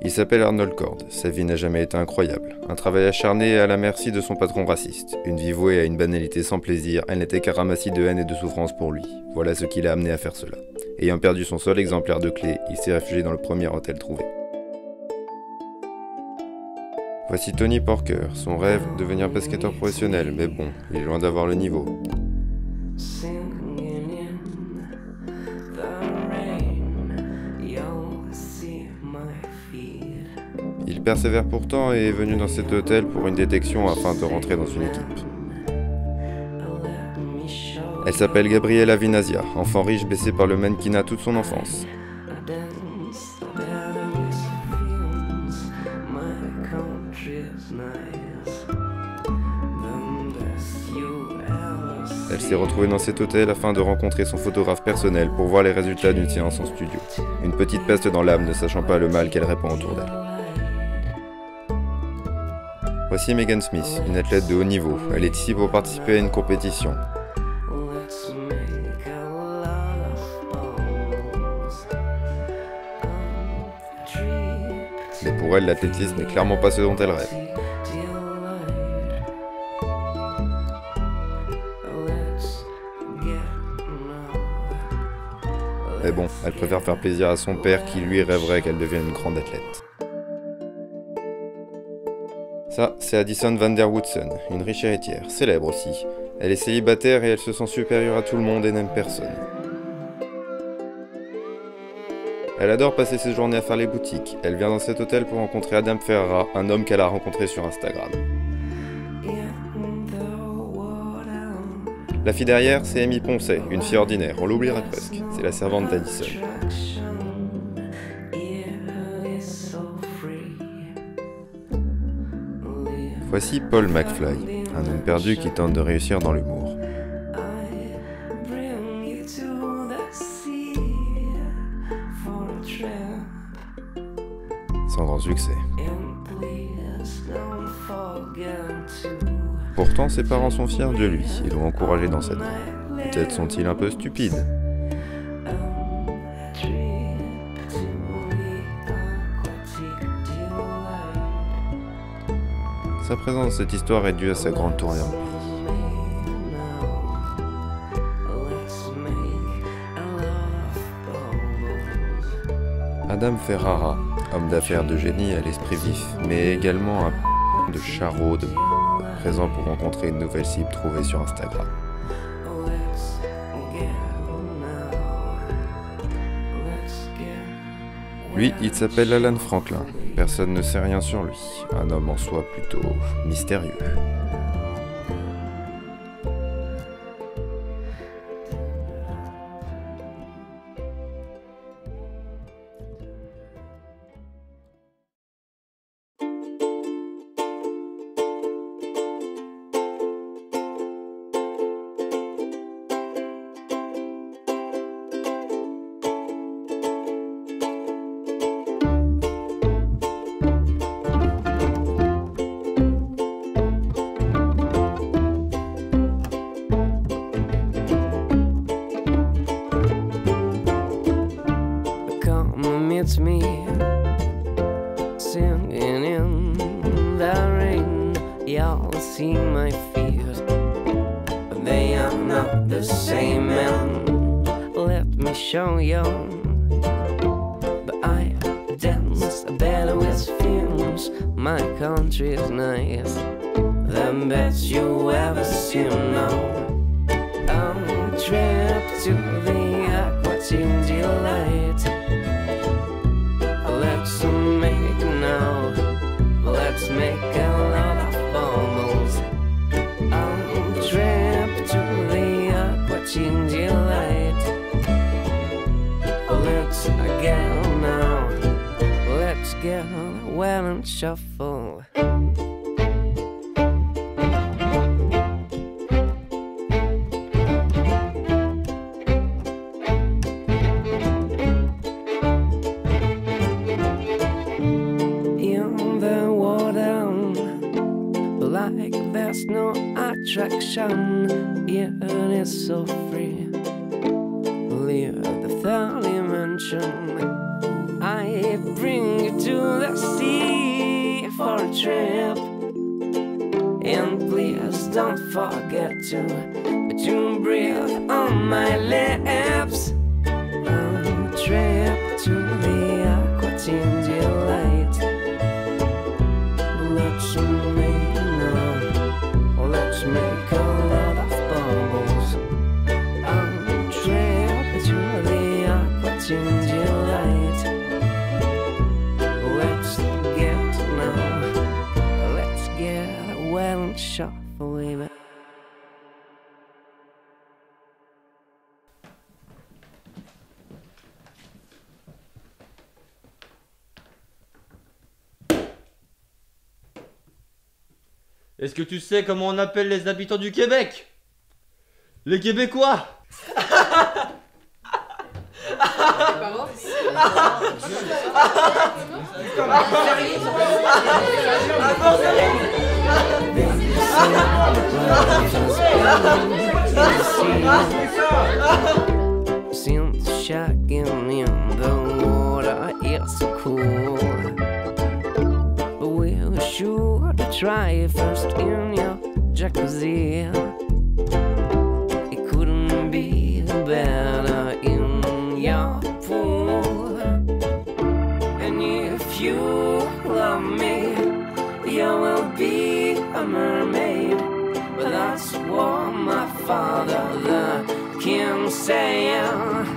Il s'appelle Arnold Cord, sa vie n'a jamais été incroyable. Un travail acharné et à la merci de son patron raciste. Une vie vouée à une banalité sans plaisir, elle n'était qu'un ramassis de haine et de souffrance pour lui. Voilà ce qui l'a amené à faire cela. Ayant perdu son seul exemplaire de clé, il s'est réfugié dans le premier hôtel trouvé. Voici Tony Parker, son rêve, devenir basketteur professionnel, mais bon, il est loin d'avoir le niveau. Il persévère pourtant et est venu dans cet hôtel pour une détection afin de rentrer dans une équipe. Elle s'appelle Gabriela Vinazia, enfant riche baissé par le mannequinat toute son enfance. Elle s'est retrouvée dans cet hôtel afin de rencontrer son photographe personnel pour voir les résultats d'une séance en studio. Une petite peste dans l'âme ne sachant pas le mal qu'elle répand autour d'elle. Voici Megan Smith, une athlète de haut niveau. Elle est ici pour participer à une compétition. Mais pour elle, l'athlétisme n'est clairement pas ce dont elle rêve. Mais bon, elle préfère faire plaisir à son père qui lui rêverait qu'elle devienne une grande athlète. Ça, c'est Addison Van Der Woodson, une riche héritière, célèbre aussi. Elle est célibataire et elle se sent supérieure à tout le monde et n'aime personne. Elle adore passer ses journées à faire les boutiques. Elle vient dans cet hôtel pour rencontrer Adam Ferrara, un homme qu'elle a rencontré sur Instagram. La fille derrière, c'est Amy Poncet, une fille ordinaire, on l'oublierait presque. C'est la servante d'Addison. Voici Paul McFly, un homme perdu qui tente de réussir dans l'humour. Sans grand succès. Pourtant, ses parents sont fiers de lui et l'ont encouragé dans cette voie. Peut-être sont-ils un peu stupides. Sa présence dans cette histoire est due à sa grande tournée en pays. Adam Ferrara, homme d'affaires de génie à l'esprit vif, mais également un de charreau de présent pour rencontrer une nouvelle cible trouvée sur Instagram. Lui, il s'appelle Alan Franklin. Personne ne sait rien sur lui. Un homme en soi plutôt mystérieux. It's me singing in the rain. Y'all see my fears, but they are not the same. And let me show you, but I dance better with films. My country's nice, the best you ever seen. Now I'm trapped to the aquatic delight. Let's make now, let's make a lot of bubbles. I'm trapped to the aquatic delight. Let's get now, let's get well and shuffle. Like there's no attraction, yeah, it's so free. Leave the third dimension. I bring you to the sea for a trip. And please don't forget to breathe on my lips. On a trip to the Aquatine Delight. Let's make now, let's make a lot of bubbles. On a trip to the Aquatine Delight. Let's get now, let's get well and shuffle with it. Est-ce que tu sais comment on appelle les habitants du Québec? Les Québécois. Since shagging in the water is so cool. We're sure to try first in your jacuzzi. It couldn't be better in your pool. And if you love me, you will be a mermaid. But that's what my father, the king, said.